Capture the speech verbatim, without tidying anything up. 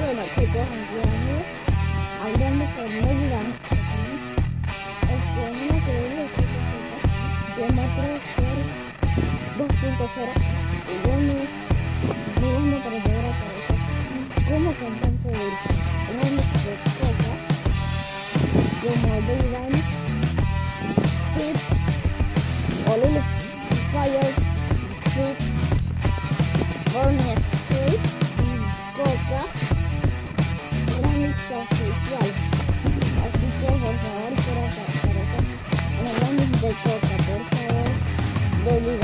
Bueno chicos, amigos, hablando con Megan, este, una increíble chica de Metro dos punto cero y bueno, digamos para llegar a cabeza como cantante de una música cosa como Megan, Hit, Olympic Fire, Hit, Hornet Street y Coca. Oficial. Así que por favor, para acá, para acá, hablamos de Coca, por favor, de